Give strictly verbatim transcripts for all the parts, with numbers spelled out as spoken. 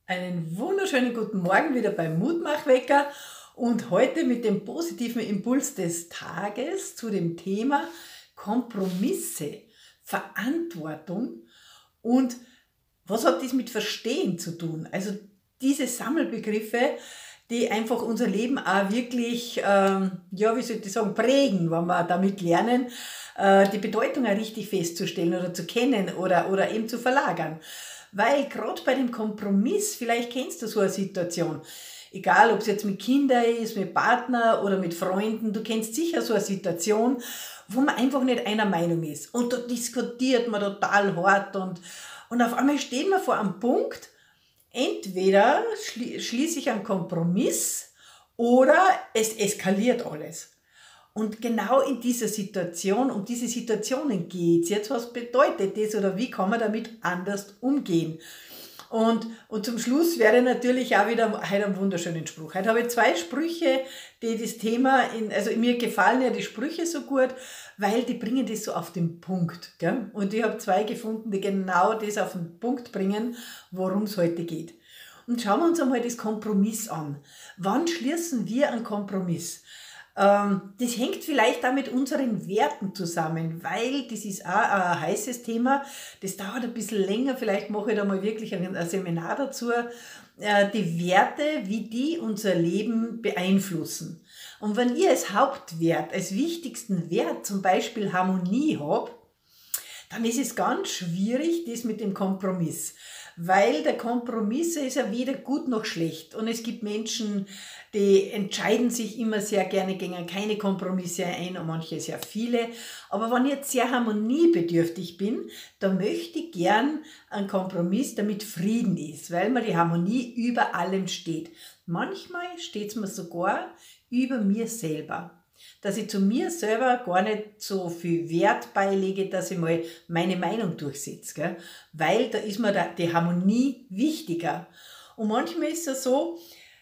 Einen wunderschönen guten Morgen wieder beim Mutmachwecker und heute mit dem positiven Impuls des Tages zu dem Thema Kompromisse, Verantwortung und was hat das mit Verstehen zu tun? Also diese Sammelbegriffe, die einfach unser Leben auch wirklich, ähm, ja, wie soll ich sagen, prägen, wenn wir damit lernen, äh, die Bedeutung auch richtig festzustellen oder zu kennen oder, oder eben zu verlagern. Weil gerade bei dem Kompromiss, vielleicht kennst du so eine Situation, egal ob es jetzt mit Kindern ist, mit Partner oder mit Freunden, du kennst sicher so eine Situation, wo man einfach nicht einer Meinung ist. Und da diskutiert man total hart und, und auf einmal steht man vor einem Punkt, entweder schli schließe ich einen Kompromiss oder es eskaliert alles. Und genau in dieser Situation, um diese Situationen geht es jetzt. Was bedeutet das oder wie kann man damit anders umgehen? Und, und zum Schluss wäre natürlich auch wieder heute einen wunderschönen Spruch. Heute habe ich zwei Sprüche, die das Thema, in, also mir gefallen ja die Sprüche so gut, weil die bringen das so auf den Punkt. Gell? Und ich habe zwei gefunden, die genau das auf den Punkt bringen, worum es heute geht. Und schauen wir uns einmal das Kompromiss an. Wann schließen wir einen Kompromiss? Das hängt vielleicht auch mit unseren Werten zusammen, weil das ist auch ein heißes Thema. Das dauert ein bisschen länger, vielleicht mache ich da mal wirklich ein Seminar dazu. Die Werte, wie die unser Leben beeinflussen. Und wenn ich als Hauptwert, als wichtigsten Wert zum Beispiel Harmonie habe, dann ist es ganz schwierig, das mit dem Kompromiss. Weil der Kompromiss ist ja weder gut noch schlecht. Und es gibt Menschen, die entscheiden sich immer sehr gerne gegen keine Kompromisse ein und manche sehr viele. Aber wenn ich jetzt sehr harmoniebedürftig bin, dann möchte ich gern einen Kompromiss, damit Frieden ist, weil mir die Harmonie über allem steht. Manchmal steht es mir sogar über mir selber. Dass ich zu mir selber gar nicht so viel Wert beilege, dass ich mal meine Meinung durchsetze. Gell? Weil da ist mir die Harmonie wichtiger. Und manchmal ist es so,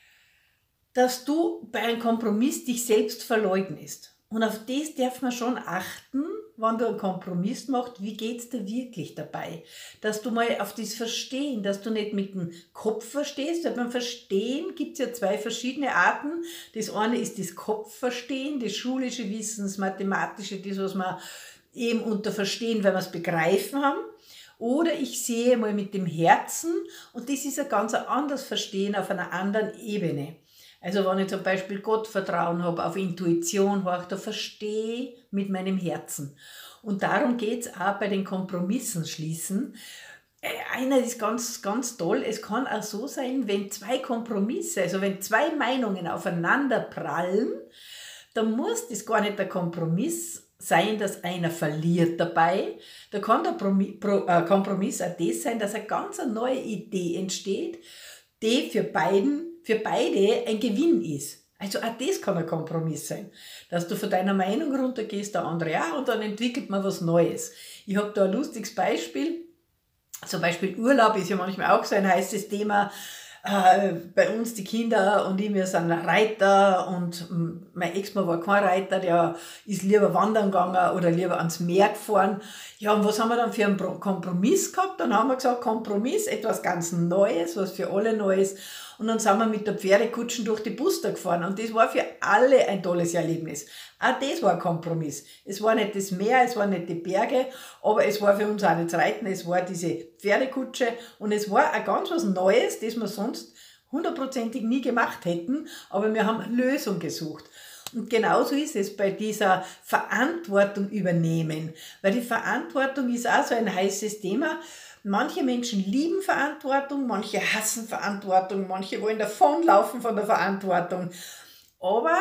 dass du bei einem Kompromiss dich selbst verleugnest. Und auf das darf man schon achten, wenn du einen Kompromiss machst, wie geht's dir wirklich dabei? Dass du mal auf das Verstehen, dass du nicht mit dem Kopf verstehst, weil beim Verstehen gibt's ja zwei verschiedene Arten. Das eine ist das Kopfverstehen, das schulische Wissen, das mathematische, das, was wir eben unter Verstehen, weil wir es begreifen haben. Oder ich sehe mal mit dem Herzen und das ist ein ganz anderes Verstehen auf einer anderen Ebene. Also wenn ich zum Beispiel Gottvertrauen habe, auf Intuition habe, da verstehe ich mit meinem Herzen. Und darum geht es auch bei den Kompromissen schließen. Einer ist ganz, ganz toll, es kann auch so sein, wenn zwei Kompromisse, also wenn zwei Meinungen aufeinander prallen, dann muss das gar nicht der Kompromiss sein, dass einer verliert dabei. Da kann der Kompromiss auch das sein, dass eine ganz neue Idee entsteht, die für beiden für beide ein Gewinn ist. Also auch das kann ein Kompromiss sein. Dass du von deiner Meinung runtergehst, der andere auch, und dann entwickelt man was Neues. Ich habe da ein lustiges Beispiel. Zum Beispiel Urlaub ist ja manchmal auch so ein heißes Thema. Äh, bei uns die Kinder und ich, wir sind Reiter und mein Ex-Mann war kein Reiter, der ist lieber wandern gegangen oder lieber ans Meer gefahren. Ja, und was haben wir dann für einen Kompromiss gehabt? Dann haben wir gesagt, Kompromiss, etwas ganz Neues, was für alle Neues. Und dann sind wir mit der Pferdekutschen durch die Buster gefahren und das war für alle ein tolles Erlebnis. Auch das war ein Kompromiss. Es war nicht das Meer, es waren nicht die Berge, aber es war für uns auch nicht das Reiten, es war diese Pferdekutsche und es war ein ganz was Neues, das wir sonst hundertprozentig nie gemacht hätten, aber wir haben eine Lösung gesucht. Und genauso ist es bei dieser Verantwortung übernehmen, weil die Verantwortung ist auch so ein heißes Thema. Manche Menschen lieben Verantwortung, manche hassen Verantwortung, manche wollen davonlaufen von der Verantwortung. Aber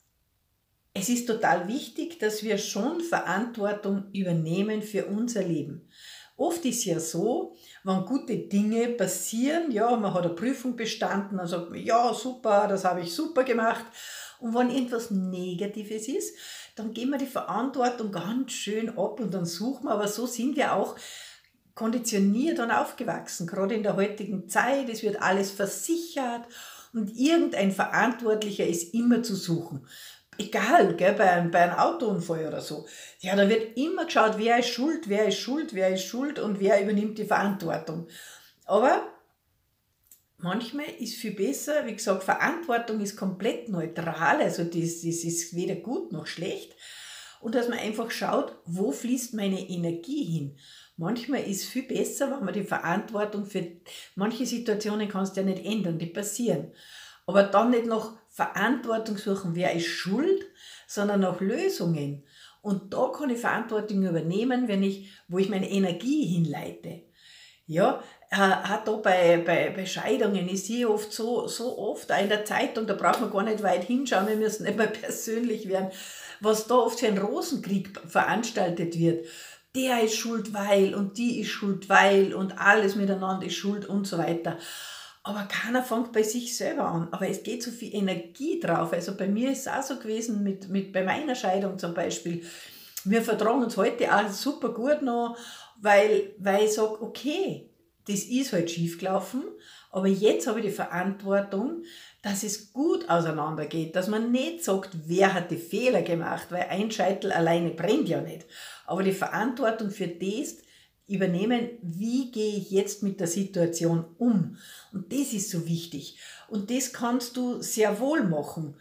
es ist total wichtig, dass wir schon Verantwortung übernehmen für unser Leben. Oft ist ja so, wenn gute Dinge passieren, ja, man hat eine Prüfung bestanden, dann sagt man, ja, super, das habe ich super gemacht. Und wenn irgendwas Negatives ist, dann geben wir die Verantwortung ganz schön ab und dann suchen wir, aber so sind wir auch konditioniert und aufgewachsen, gerade in der heutigen Zeit, es wird alles versichert und irgendein Verantwortlicher ist immer zu suchen. Egal, gell, bei, einem, bei einem Autounfall oder so. Ja, da wird immer geschaut, wer ist schuld, wer ist schuld, wer ist schuld und wer übernimmt die Verantwortung. Aber manchmal ist viel besser, wie gesagt, Verantwortung ist komplett neutral, also das, das ist weder gut noch schlecht. Und dass man einfach schaut, wo fließt meine Energie hin. Manchmal ist es viel besser, wenn man die Verantwortung für manche Situationen kannst du ja nicht ändern, die passieren. Aber dann nicht nach Verantwortung suchen, wer ist schuld, sondern nach Lösungen. Und da kann ich Verantwortung übernehmen, wenn ich, wo ich meine Energie hinleite. Ja, äh, auch da bei, bei, bei Scheidungen, ich sehe oft so, so oft, auch in der Zeitung, da braucht man gar nicht weit hinschauen, wir müssen nicht mal persönlich werden, was da oft für ein Rosenkrieg veranstaltet wird. Der ist schuld, weil, und die ist schuld, weil, und alles miteinander ist schuld und so weiter. Aber keiner fängt bei sich selber an. Aber es geht so viel Energie drauf. Also bei mir ist es auch so gewesen, mit, mit, bei meiner Scheidung zum Beispiel. Wir vertragen uns heute auch super gut noch, weil, weil ich sage, okay, das ist halt schiefgelaufen, aber jetzt habe ich die Verantwortung, dass es gut auseinandergeht, dass man nicht sagt, wer hat die Fehler gemacht, weil ein Scheitel alleine brennt ja nicht. Aber die Verantwortung für das übernehmen, wie gehe ich jetzt mit der Situation um. Und das ist so wichtig. Und das kannst du sehr wohl machen.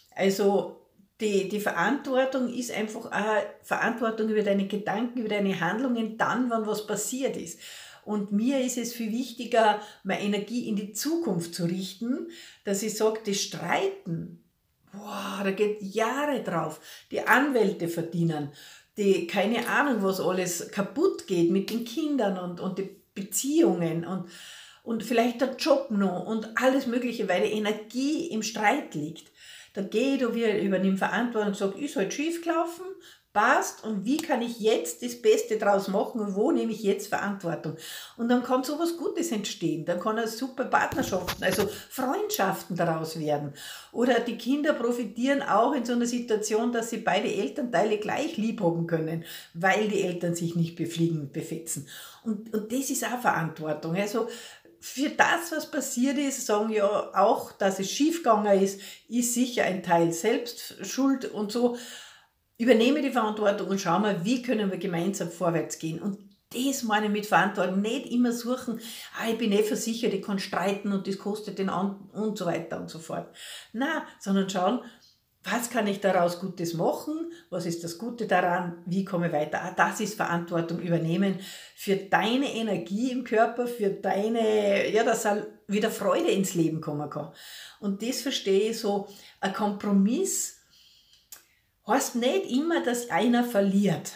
Also die, die Verantwortung ist einfach auch Verantwortung über deine Gedanken, über deine Handlungen dann, wenn was passiert ist. Und mir ist es viel wichtiger, meine Energie in die Zukunft zu richten, dass ich sage, das Streiten, boah, da geht Jahre drauf. Die Anwälte verdienen, die, keine Ahnung, was alles kaputt geht mit den Kindern und, und die Beziehungen und, und vielleicht der Job noch und alles Mögliche, weil die Energie im Streit liegt. Da gehe ich da wieder, übernehme Verantwortung und sage, ist halt schief gelaufen, passt und wie kann ich jetzt das Beste draus machen und wo nehme ich jetzt Verantwortung? Und dann kann sowas Gutes entstehen, dann kann eine super Partnerschaften, also Freundschaften daraus werden. Oder die Kinder profitieren auch in so einer Situation, dass sie beide Elternteile gleich lieb haben können, weil die Eltern sich nicht befliegen und befetzen. Und, und das ist auch Verantwortung. Also für das, was passiert ist, sagen ja auch, dass es schiefgegangen ist, ist sicher ein Teil Selbstschuld und so. Übernehme die Verantwortung und schau mal, wie können wir gemeinsam vorwärts gehen. Und das meine ich mit Verantwortung. Nicht immer suchen, ah, ich bin eh versichert, ich kann streiten und das kostet den anderen und so weiter und so fort. Nein, sondern schauen, was kann ich daraus Gutes machen? Was ist das Gute daran? Wie komme ich weiter? Ah, das ist Verantwortung übernehmen für deine Energie im Körper, für deine, ja, dass auch wieder Freude ins Leben kommen kann. Und das verstehe ich so, ein Kompromiss heißt nicht immer, dass einer verliert.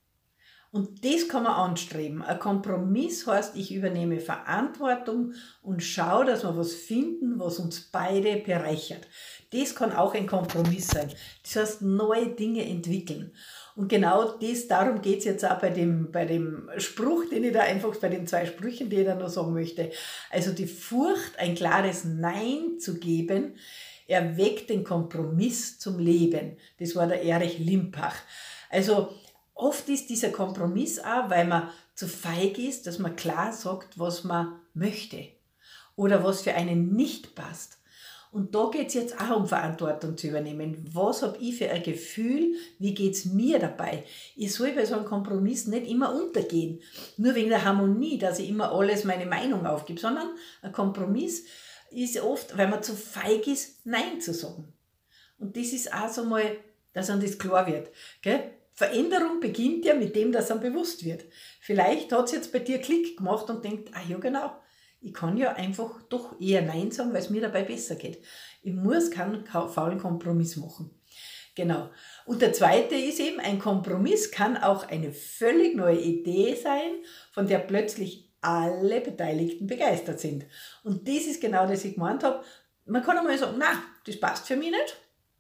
Und das kann man anstreben. Ein Kompromiss heißt, ich übernehme Verantwortung und schaue, dass wir was finden, was uns beide bereichert. Das kann auch ein Kompromiss sein. Das heißt, neue Dinge entwickeln. Und genau das, darum geht es jetzt auch bei dem, bei dem Spruch, den ich da einfach, bei den zwei Sprüchen, die ich da noch sagen möchte. Also die Furcht, ein klares Nein zu geben, erweckt den Kompromiss zum Leben. Das war der Erich Limpach. Also oft ist dieser Kompromiss auch, weil man zu feig ist, dass man klar sagt, was man möchte oder was für einen nicht passt. Und da geht es jetzt auch um Verantwortung zu übernehmen. Was habe ich für ein Gefühl? Wie geht es mir dabei? Ich soll bei so einem Kompromiss nicht immer untergehen. Nur wegen der Harmonie, dass ich immer alles meine Meinung aufgebe, sondern ein Kompromiss ist oft, weil man zu feig ist, Nein zu sagen. Und das ist auch so mal, dass einem das klar wird. Gell? Veränderung beginnt ja mit dem, dass einem bewusst wird. Vielleicht hat es jetzt bei dir Klick gemacht und denkt, ah ja genau, ich kann ja einfach doch eher Nein sagen, weil es mir dabei besser geht. Ich muss keinen faulen Kompromiss machen. Genau. Und der zweite ist eben, ein Kompromiss kann auch eine völlig neue Idee sein, von der plötzlich alle Beteiligten begeistert sind. Und das ist genau das, was ich gemeint habe. Man kann einmal sagen, na, das passt für mich nicht.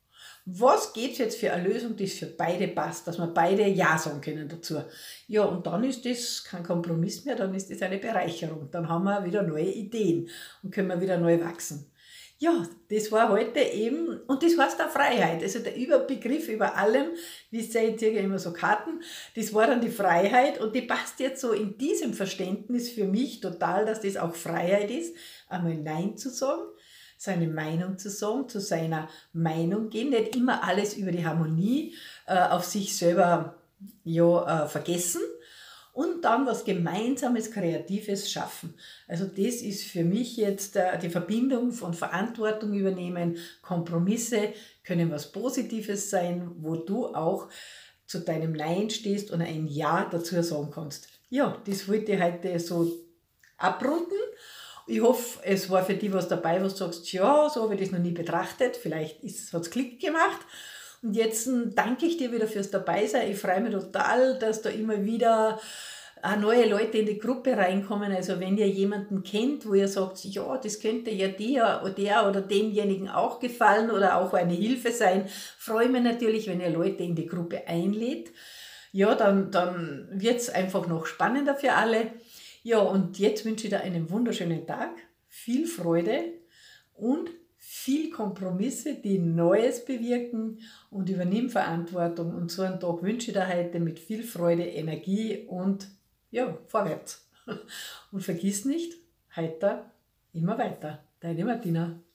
Was gibt es jetzt für eine Lösung, die für beide passt, dass wir beide Ja sagen können dazu? Ja, und dann ist das kein Kompromiss mehr, dann ist das eine Bereicherung. Dann haben wir wieder neue Ideen und können wir wieder neu wachsen. Ja, das war heute eben, und das heißt auch Freiheit. Also der Überbegriff über allem, wie es ja jetzt immer so Karten, das war dann die Freiheit und die passt jetzt so in diesem Verständnis für mich total, dass das auch Freiheit ist, einmal Nein zu sagen, seine Meinung zu sagen, zu seiner Meinung gehen, nicht immer alles über die Harmonie äh, auf sich selber ja, äh, vergessen und dann was Gemeinsames, Kreatives schaffen. Also das ist für mich jetzt äh, die Verbindung von Verantwortung übernehmen. Kompromisse können was Positives sein, wo du auch zu deinem Nein stehst und ein Ja dazu sagen kannst. Ja, das wollte ich heute so abrunden. Ich hoffe, es war für dich was dabei, was du sagst, ja, so habe ich das noch nie betrachtet. Vielleicht hat es Klick gemacht. Und jetzt danke ich dir wieder fürs Dabeisein. Ich freue mich total, dass da immer wieder auch neue Leute in die Gruppe reinkommen. Also wenn ihr jemanden kennt, wo ihr sagt, ja, das könnte ja dir oder der oder demjenigen auch gefallen oder auch eine Hilfe sein, freue mich natürlich, wenn ihr Leute in die Gruppe einlädt. Ja, dann, dann wird es einfach noch spannender für alle. Ja, und jetzt wünsche ich dir einen wunderschönen Tag, viel Freude und viel Kompromisse, die Neues bewirken, und übernimm Verantwortung. Und so einen Tag wünsche ich dir heute mit viel Freude, Energie und ja, vorwärts. Und vergiss nicht, heute immer weiter. Deine Martina.